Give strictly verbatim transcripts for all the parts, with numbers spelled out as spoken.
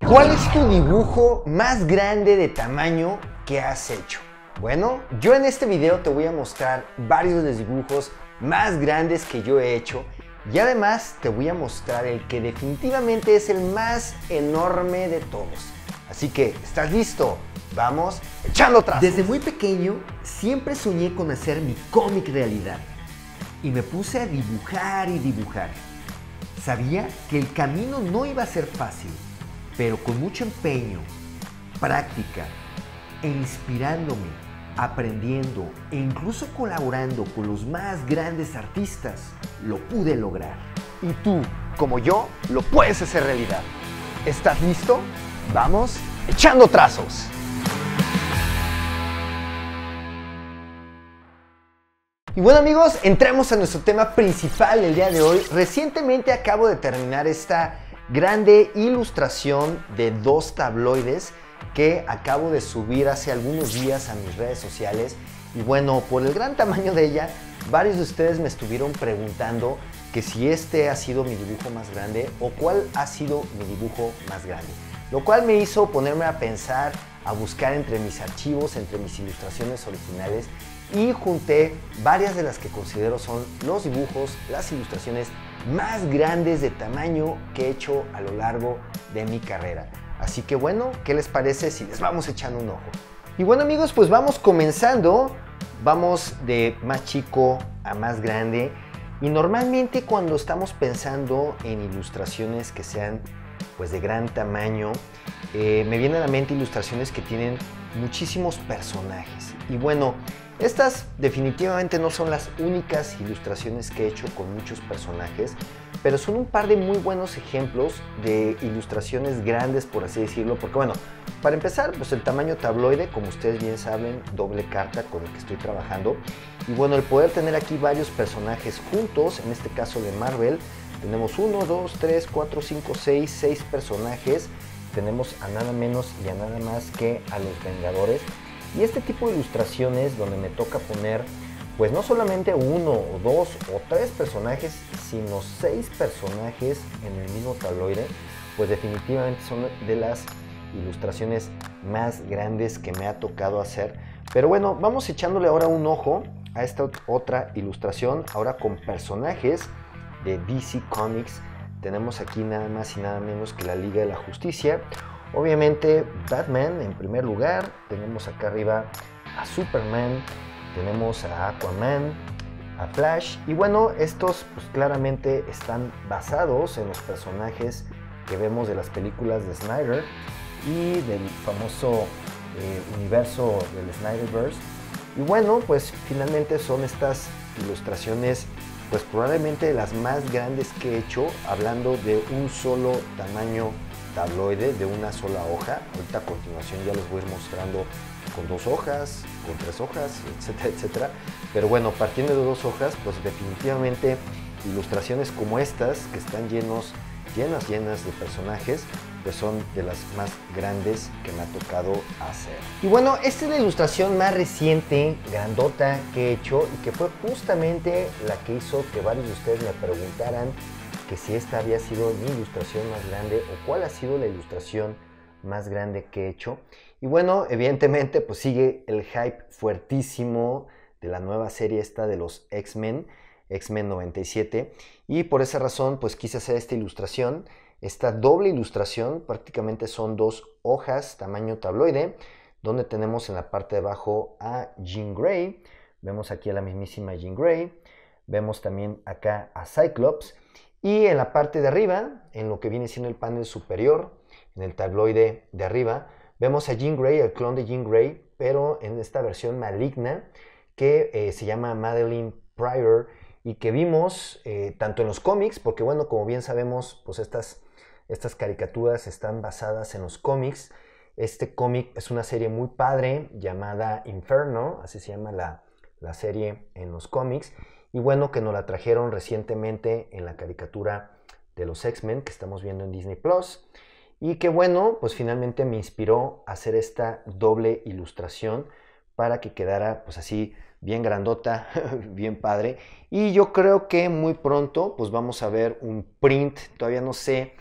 ¿Cuál es tu dibujo más grande de tamaño que has hecho? Bueno, yo en este video te voy a mostrar varios de los dibujos más grandes que yo he hecho y además te voy a mostrar el que definitivamente es el más enorme de todos. Así que, ¿estás listo? Vamos echando trazos. Desde muy pequeño siempre soñé con hacer mi cómic realidad y me puse a dibujar y dibujar. Sabía que el camino no iba a ser fácil, pero con mucho empeño, práctica e inspirándome, aprendiendo e incluso colaborando con los más grandes artistas, lo pude lograr. Y tú, como yo, lo puedes hacer realidad. ¿Estás listo? Vamos echando trazos. Y bueno amigos, entremos a nuestro tema principal del día de hoy. Recientemente acabo de terminar esta grande ilustración de dos tabloides que acabo de subir hace algunos días a mis redes sociales. Y bueno, por el gran tamaño de ella, varios de ustedes me estuvieron preguntando que si este ha sido mi dibujo más grande o cuál ha sido mi dibujo más grande. Lo cual me hizo ponerme a pensar, a buscar entre mis archivos, entre mis ilustraciones originales, y junté varias de las que considero son los dibujos, las ilustraciones más grandes de tamaño que he hecho a lo largo de mi carrera. Así que bueno, ¿qué les parece si les vamos echando un ojo? Y bueno amigos, pues vamos comenzando, vamos de más chico a más grande. Y normalmente cuando estamos pensando en ilustraciones que sean pues de gran tamaño, eh, me vienen a la mente ilustraciones que tienen muchísimos personajes. Y bueno, estas definitivamente no son las únicas ilustraciones que he hecho con muchos personajes, pero son un par de muy buenos ejemplos de ilustraciones grandes, por así decirlo, porque bueno, para empezar, pues el tamaño tabloide, como ustedes bien saben, doble carta con el que estoy trabajando, y bueno, el poder tener aquí varios personajes juntos, en este caso de Marvel, tenemos uno, dos, tres, cuatro, cinco, seis, seis personajes, tenemos a nada menos y a nada más que a los Vengadores. Y este tipo de ilustraciones donde me toca poner pues no solamente uno o dos o tres personajes, sino seis personajes en el mismo tabloide, pues definitivamente son de las ilustraciones más grandes que me ha tocado hacer. Pero bueno, vamos echándole ahora un ojo a esta otra ilustración, ahora con personajes de D C Comics. Tenemos aquí nada más y nada menos que la Liga de la Justicia. Obviamente Batman en primer lugar, tenemos acá arriba a Superman, tenemos a Aquaman, a Flash, y bueno, estos pues claramente están basados en los personajes que vemos de las películas de Snyder y del famoso eh, universo del Snyderverse. Y bueno, pues finalmente son estas ilustraciones pues probablemente las más grandes que he hecho, hablando de un solo tamaño tabloide, de una sola hoja. Ahorita a continuación ya les voy a ir mostrando con dos hojas, con tres hojas, etcétera, etcétera. Pero bueno, partiendo de dos hojas, pues definitivamente ilustraciones como estas, que están llenos, llenas, llenas de personajes, pues son de las más grandes que me ha tocado hacer. Y bueno, esta es la ilustración más reciente, grandota, que he hecho y que fue justamente la que hizo que varios de ustedes me preguntaran que si esta había sido mi ilustración más grande o cuál ha sido la ilustración más grande que he hecho. Y bueno, evidentemente pues sigue el hype fuertísimo de la nueva serie esta de los X-Men, X-Men noventa y siete, y por esa razón pues quise hacer esta ilustración, esta doble ilustración. Prácticamente son dos hojas tamaño tabloide, donde tenemos en la parte de abajo a Jean Grey, vemos aquí a la mismísima Jean Grey, vemos también acá a Cyclops, y en la parte de arriba, en lo que viene siendo el panel superior, en el tabloide de arriba, vemos a Jean Grey, el clon de Jean Grey, pero en esta versión maligna que eh, se llama Madeline Pryor y que vimos eh, tanto en los cómics, porque bueno, como bien sabemos, pues estas, estas caricaturas están basadas en los cómics. Este cómic es una serie muy padre llamada Inferno, así se llama la, la serie en los cómics. Y bueno, que nos la trajeron recientemente en la caricatura de los X-Men que estamos viendo en Disney Plus. Y que bueno, pues finalmente me inspiró a hacer esta doble ilustración para que quedara pues así bien grandota, bien padre. Y yo creo que muy pronto pues vamos a ver un print, todavía no sé,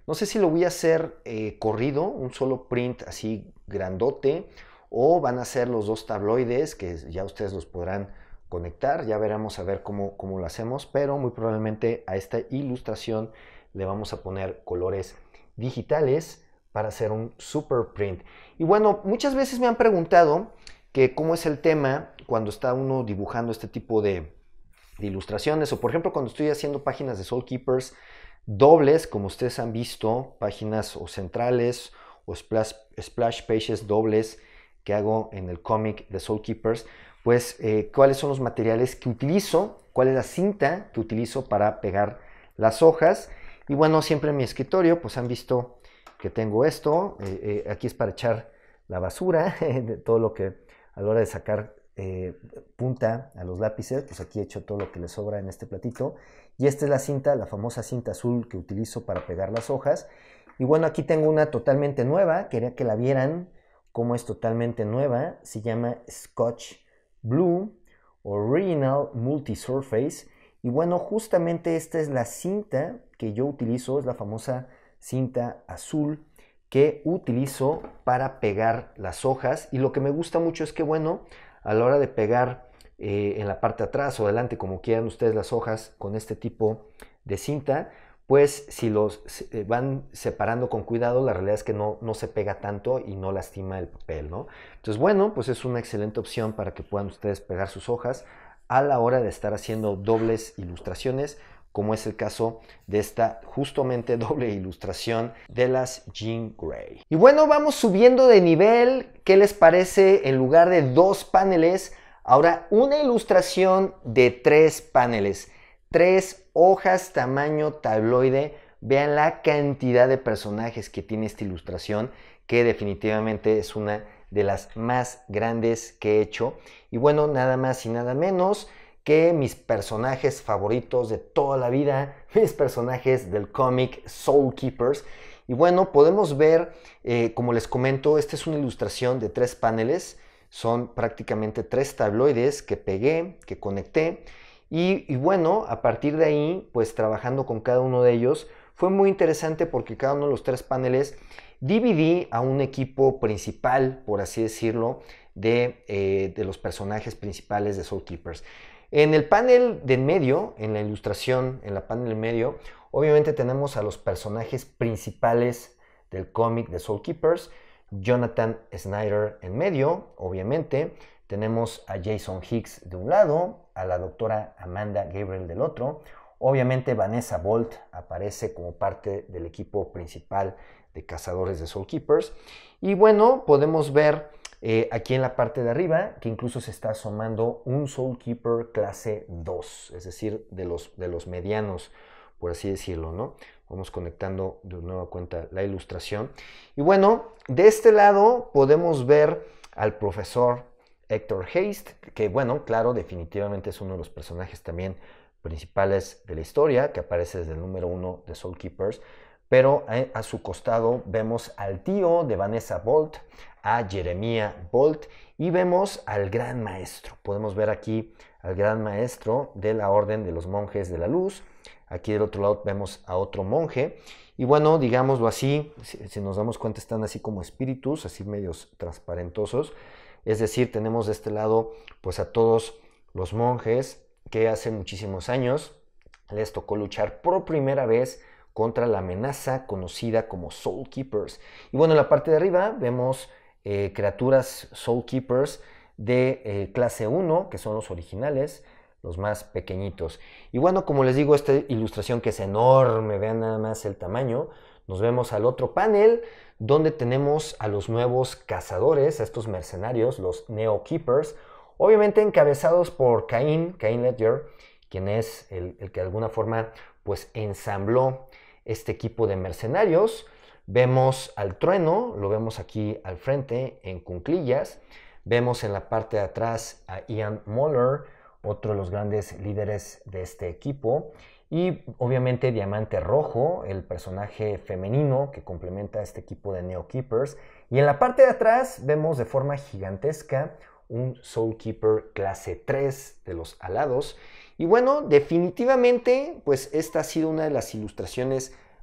No sé si lo voy a hacer eh, corrido, un solo print así grandote, o van a ser los dos tabloides que ya ustedes los podrán conectar. Ya veremos a ver cómo, cómo lo hacemos, pero muy probablemente a esta ilustración le vamos a poner colores digitales para hacer un super print. Y bueno, muchas veces me han preguntado que cómo es el tema cuando está uno dibujando este tipo de, de ilustraciones, o por ejemplo cuando estoy haciendo páginas de Soul Keepers dobles, como ustedes han visto, páginas o centrales o splash, splash pages dobles que hago en el cómic de Soul Keepers, pues eh, cuáles son los materiales que utilizo, cuál es la cinta que utilizo para pegar las hojas. Y bueno, siempre en mi escritorio pues han visto que tengo esto, eh, eh, aquí es para echar la basura, de todo lo que a la hora de sacar eh, punta a los lápices, pues aquí he hecho todo lo que le sobra en este platito. Y esta es la cinta, la famosa cinta azul que utilizo para pegar las hojas. Y bueno, aquí tengo una totalmente nueva, quería que la vieran como es totalmente nueva, se llama Scotch Blue Original Multi-Surface. Y bueno, justamente esta es la cinta que yo utilizo, es la famosa cinta azul que utilizo para pegar las hojas. Y lo que me gusta mucho es que, bueno, a la hora de pegar eh, en la parte de atrás o adelante, como quieran ustedes, las hojas con este tipo de cinta, pues si los eh, van separando con cuidado, la realidad es que no, no se pega tanto y no lastima el papel, ¿no? Entonces, bueno, pues es una excelente opción para que puedan ustedes pegar sus hojas a la hora de estar haciendo dobles ilustraciones, como es el caso de esta justamente doble ilustración de las Jean Grey. Y bueno, vamos subiendo de nivel. ¿Qué les parece? En lugar de dos paneles, ahora una ilustración de tres paneles. Tres hojas tamaño tabloide. Vean la cantidad de personajes que tiene esta ilustración, que definitivamente es una de las más grandes que he hecho. Y bueno, nada más y nada menos que mis personajes favoritos de toda la vida, mis personajes del cómic Soul Keepers. Y bueno, podemos ver, eh, como les comento, esta es una ilustración de tres paneles, son prácticamente tres tabloides que pegué, que conecté. Y, y bueno, a partir de ahí, pues trabajando con cada uno de ellos, fue muy interesante porque cada uno de los tres paneles dividí a un equipo principal, por así decirlo, de, eh, de los personajes principales de Soul Keepers. En el panel de en medio, en la ilustración, en la panel en medio, obviamente tenemos a los personajes principales del cómic de Soul Keepers. Jonathan Snyder en medio, obviamente. Tenemos a Jason Hicks de un lado, a la doctora Amanda Gabriel del otro. Obviamente Vanessa Bolt aparece como parte del equipo principal de cazadores de Soul Keepers. Y bueno, podemos ver eh, aquí en la parte de arriba que incluso se está asomando un Soul Keeper clase dos, es decir, de los, de los medianos, por así decirlo, ¿no? Vamos conectando de nueva cuenta la ilustración. Y bueno, de este lado podemos ver al profesor Hector Haste, que bueno, claro, definitivamente es uno de los personajes también principales de la historia, que aparece desde el número uno de Soul Keepers. Pero a, a su costado vemos al tío de Vanessa Bolt, a Jeremiah Bolt, y vemos al gran maestro. Podemos ver aquí al gran maestro de la Orden de los Monjes de la Luz. Aquí del otro lado vemos a otro monje. Y bueno, digámoslo así, si, si nos damos cuenta están así como espíritus, así medios transparentosos. Es decir, tenemos de este lado pues a todos los monjes que hace muchísimos años les tocó luchar por primera vez contra la amenaza conocida como Soul Keepers. Y bueno, en la parte de arriba vemos eh, criaturas Soul Keepers de eh, clase uno, que son los originales, los más pequeñitos. Y bueno, como les digo, esta ilustración que es enorme, vean nada más el tamaño. Nos vemos al otro panel, donde tenemos a los nuevos cazadores, a estos mercenarios, los Neo Keepers, obviamente encabezados por Cain, Cain Ledger, quien es el, el que de alguna forma pues ensambló este equipo de mercenarios. Vemos al Trueno, lo vemos aquí al frente en cunclillas. Vemos en la parte de atrás a Ian Moller, otro de los grandes líderes de este equipo. Y obviamente Diamante Rojo, el personaje femenino que complementa a este equipo de Neo Keepers. Y en la parte de atrás vemos de forma gigantesca un Soul Keeper clase tres de los alados. Y bueno, definitivamente, pues esta ha sido una de las ilustraciones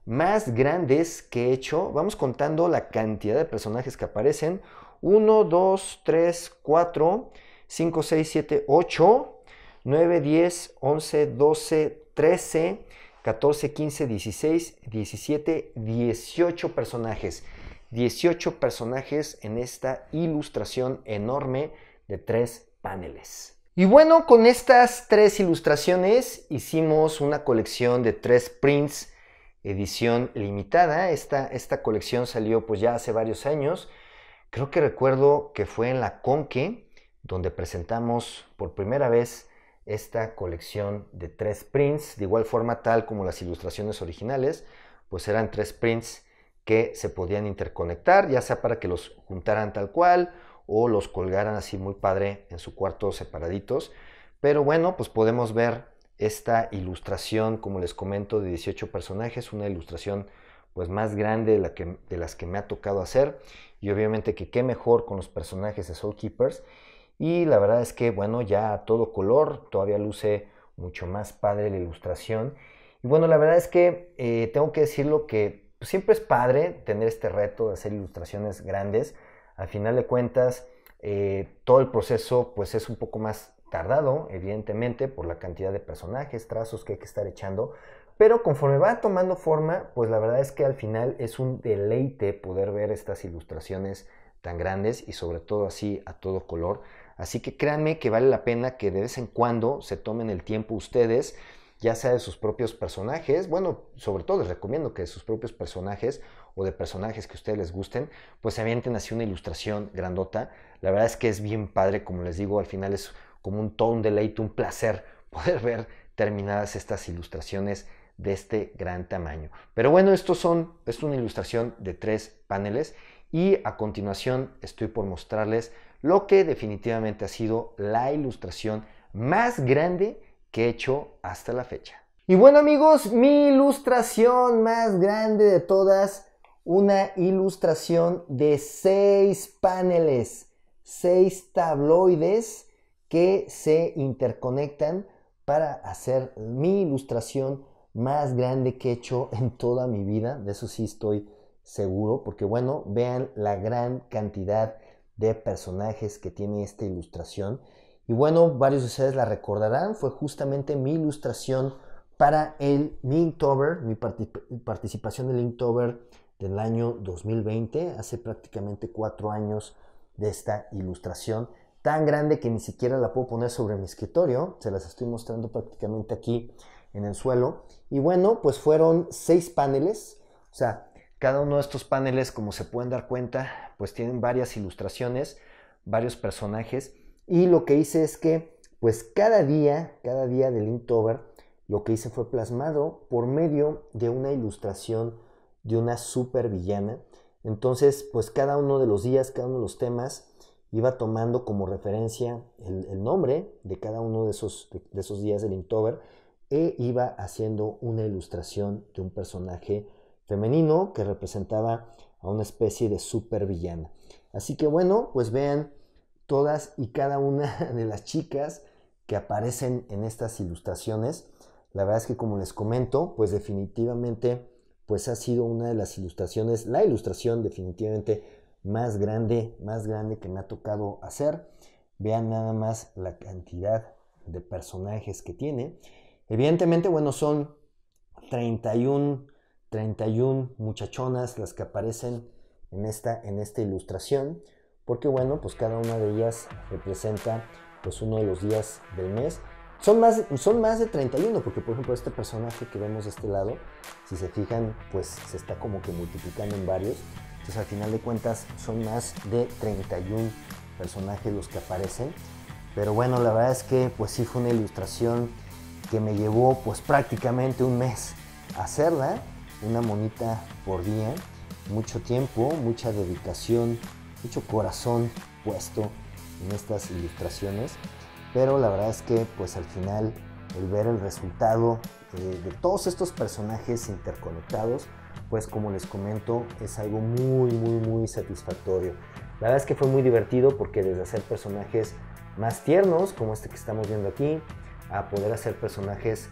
más grandes que he hecho. Vamos contando la cantidad de personajes que aparecen. uno, dos, tres, cuatro, cinco, seis, siete, ocho, nueve, diez, once, doce, trece, catorce, quince, dieciséis, diecisiete, dieciocho personajes. dieciocho personajes en esta ilustración enorme de tres paneles. Y bueno, con estas tres ilustraciones hicimos una colección de tres prints edición limitada. Esta, esta colección salió pues ya hace varios años. Creo que recuerdo que fue en la Conque donde presentamos por primera vez esta colección de tres prints. De igual forma, tal como las ilustraciones originales, pues eran tres prints que se podían interconectar, ya sea para que los juntaran tal cual o los colgaran así muy padre en su cuarto separaditos. Pero bueno, pues podemos ver esta ilustración, como les comento, de dieciocho personajes, una ilustración pues más grande de, la que, de las que me ha tocado hacer, y obviamente que qué mejor con los personajes de Soul Keepers. Y la verdad es que bueno, ya a todo color, todavía luce mucho más padre la ilustración. Y bueno, la verdad es que eh, tengo que decirlo que pues siempre es padre tener este reto de hacer ilustraciones grandes. Al final de cuentas, eh, todo el proceso pues es un poco más tardado, evidentemente, por la cantidad de personajes, trazos que hay que estar echando, pero conforme va tomando forma, pues la verdad es que al final es un deleite poder ver estas ilustraciones tan grandes y sobre todo así a todo color. Así que créanme que vale la pena que de vez en cuando se tomen el tiempo ustedes, ya sea de sus propios personajes, bueno, sobre todo les recomiendo que de sus propios personajes o de personajes que a ustedes les gusten, pues se avienten así una ilustración grandota. La verdad es que es bien padre, como les digo, al final es como un todo un deleite, un placer poder ver terminadas estas ilustraciones de este gran tamaño. Pero bueno, estos son, es una ilustración de tres paneles y a continuación estoy por mostrarles lo que definitivamente ha sido la ilustración más grande que he hecho hasta la fecha. Y bueno amigos, mi ilustración más grande de todas, una ilustración de seis paneles, seis tabloides que se interconectan para hacer mi ilustración más grande que he hecho en toda mi vida. De eso sí estoy seguro, porque bueno, vean la gran cantidad de personajes que tiene esta ilustración. Y bueno, varios de ustedes la recordarán, fue justamente mi ilustración para el Inktober, mi partic- participación en el Inktober del año dos mil veinte, hace prácticamente cuatro años de esta ilustración, tan grande que ni siquiera la puedo poner sobre mi escritorio, se las estoy mostrando prácticamente aquí en el suelo. Y bueno, pues fueron seis paneles, o sea, cada uno de estos paneles, como se pueden dar cuenta, pues tienen varias ilustraciones, varios personajes. Y lo que hice es que, pues cada día, cada día del Inktober, lo que hice fue plasmado por medio de una ilustración de una super villana. Entonces, pues cada uno de los días, cada uno de los temas, iba tomando como referencia el, el nombre de cada uno de esos, de, de esos días del Inktober e iba haciendo una ilustración de un personaje femenino que representaba a una especie de super villana. Así que bueno, pues vean todas y cada una de las chicas que aparecen en estas ilustraciones. La verdad es que, como les comento, pues definitivamente pues ha sido una de las ilustraciones, la ilustración definitivamente más grande, más grande que me ha tocado hacer. Vean nada más la cantidad de personajes que tiene. Evidentemente, bueno, son treinta y uno muchachonas las que aparecen en esta, en esta ilustración, porque bueno, pues cada una de ellas representa pues uno de los días del mes. Son más, son más de treinta y uno, porque por ejemplo este personaje que vemos de este lado, si se fijan, pues se está como que multiplicando en varios. Entonces al final de cuentas son más de treinta y uno personajes los que aparecen. Pero bueno, la verdad es que pues sí fue una ilustración que me llevó pues prácticamente un mes hacerla, una monita por día, mucho tiempo, mucha dedicación, mucho corazón puesto en estas ilustraciones. Pero la verdad es que pues al final el ver el resultado eh, de todos estos personajes interconectados, pues como les comento, es algo muy muy muy satisfactorio. La verdad es que fue muy divertido, porque desde hacer personajes más tiernos como este que estamos viendo aquí, a poder hacer personajes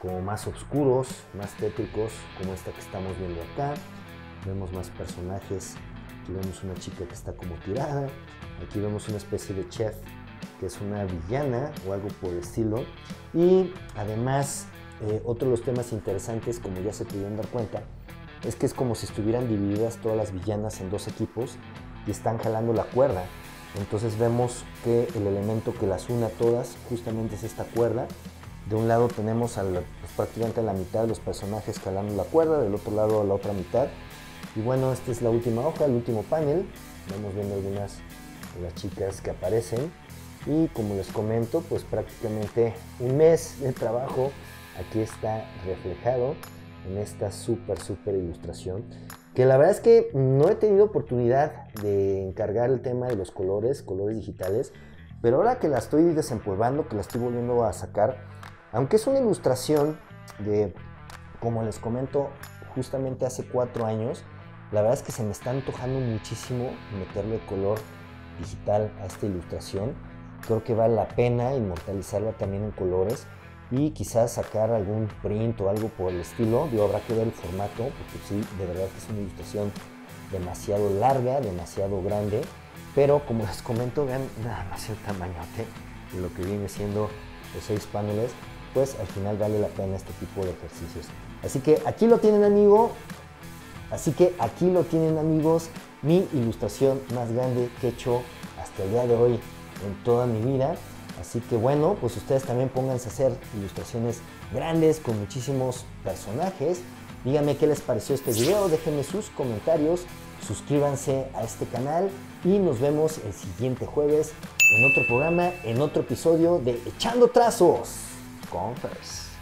como más oscuros, más tétricos, como esta que estamos viendo acá. Vemos más personajes. Aquí vemos una chica que está como tirada. Aquí vemos una especie de chef que es una villana o algo por el estilo. Y además, eh, otro de los temas interesantes, como ya se pudieron dar cuenta, es que es como si estuvieran divididas todas las villanas en dos equipos y están jalando la cuerda. Entonces vemos que el elemento que las une a todas justamente es esta cuerda. De un lado tenemos a la, pues, prácticamente a la mitad de los personajes jalando la cuerda, del otro lado a la otra mitad. Y bueno, esta es la última hoja, el último panel. Vamos viendo algunas de las chicas que aparecen. Y como les comento, pues prácticamente un mes de trabajo aquí está reflejado en esta súper, súper ilustración. Que la verdad es que no he tenido oportunidad de encargar el tema de los colores, colores digitales. Pero ahora que la estoy desempolvando, que la estoy volviendo a sacar, aunque es una ilustración de, como les comento, justamente hace cuatro años, la verdad es que se me está antojando muchísimo meterle color digital a esta ilustración. Creo que vale la pena inmortalizarla también en colores y quizás sacar algún print o algo por el estilo. Digo, habrá que ver el formato, porque sí, de verdad que es una ilustración demasiado larga, demasiado grande. Pero como les comento, vean nada más el tamañote de lo que viene siendo los seis paneles, pues al final vale la pena este tipo de ejercicios. Así que aquí lo tienen, amigo. Así que aquí lo tienen, amigos, mi ilustración más grande que he hecho hasta el día de hoy en toda mi vida. Así que bueno, pues ustedes también pónganse a hacer ilustraciones grandes con muchísimos personajes. Díganme qué les pareció este video, déjenme sus comentarios, suscríbanse a este canal y nos vemos el siguiente jueves en otro programa, en otro episodio de Echando Trazos con Fers.